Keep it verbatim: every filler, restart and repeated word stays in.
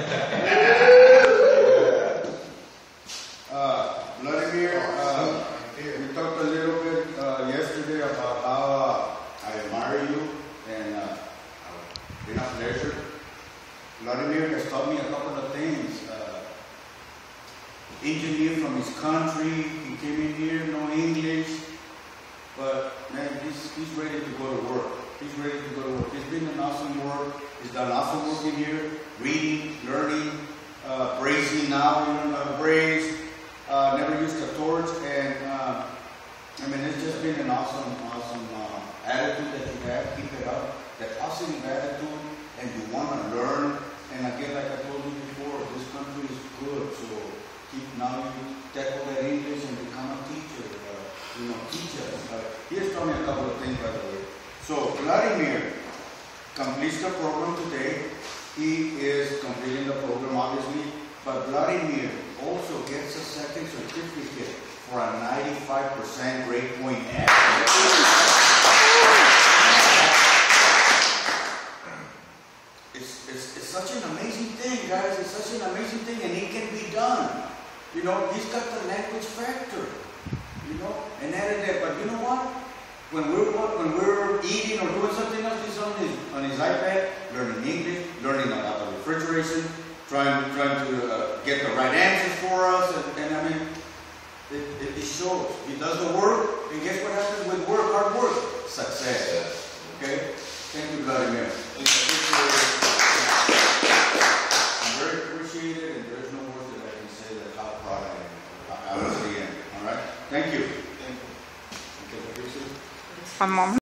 uh, Vladimir, uh, we talked a little bit uh, yesterday about how uh, I admire you, and uh, it's been a pleasure. Vladimir has taught me a couple of things. Uh, engineer from his country, he came in here, no English, but man, he's, he's ready to go to work. He's ready to go to work. He's been an awesome work. He's done awesome work in here, reading, learning, uh, brazing now, you know, uh, braze, uh, never used a torch, and uh, I mean, it's just been an awesome, awesome uh, attitude that you have. Keep it up, that positive attitude, and you want to learn. And again, like I told you before, this country is good, so keep now you tackle that English and become a teacher. Uh, you know, teach us. Uh, he has told me a couple of things, by the way. So Vladimir completes the program today. He is completing the program, obviously, but Vladimir also gets a second certificate for a ninety-five percent grade point average. It's, it's, it's such an amazing thing, guys. It's such an amazing thing, and it can be done. You know, he's got the language factor, you know, and added that. But you know what? When we're when we're eating or doing something else, he's on his on his iPad, learning English, learning about the refrigeration, trying trying to uh, get the right answers for us, and, and I mean, it, it, it shows. He does the work, and guess what happens with work? Hard work, success. Okay. Thank you, Vladimir. I'm very appreciated, and there's no words that I can say that how proud I am. I honestly am. All right. Thank you. Thank you. Okay, My mom.